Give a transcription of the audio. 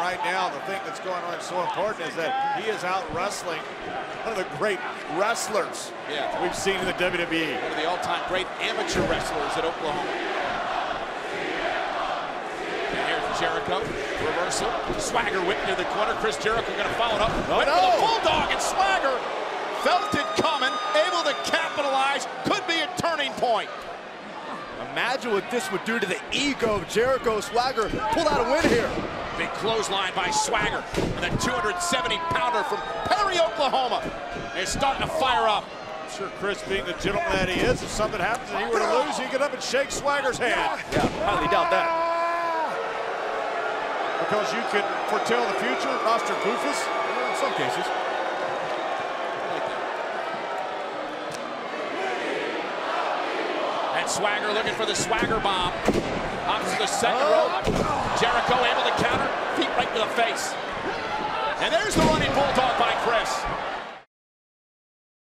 right now, the thing that's going on so important is that he is out wrestling one of the great wrestlers we've seen in the WWE. One of the all-time great amateur wrestlers at Oklahoma. And here's Jericho, reversal. Swagger whipped into the corner. Chris Jericho going to follow it up. Went for the Bulldog, and Swagger felt it coming, able to capitalize. Could be a turning point. Imagine what this would do to the ego of Jericho. Swagger pulled out a win here. Big clothesline by Swagger, and the 270-pounder from Perry, Oklahoma is starting to fire up. I'm sure Chris, being the gentleman that he is, if something happens and he were to lose, he'd get up and shake Swagger's hand. Yeah, highly doubt that. Because you can foretell the future, Nostradamus? In some cases. And Swagger looking for the Swagger bomb. Opposite the second rope. Jericho able to counter. Feet right to the face. And there's the running Bulldog.